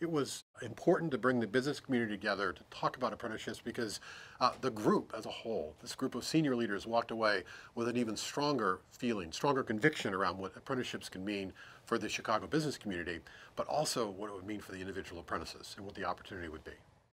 It was important to bring the business community together to talk about apprenticeships because the group as a whole, this group of senior leaders walked away with an even stronger feeling, stronger conviction around what apprenticeships can mean for the Chicago business community, but also what it would mean for the individual apprentices and what the opportunity would be.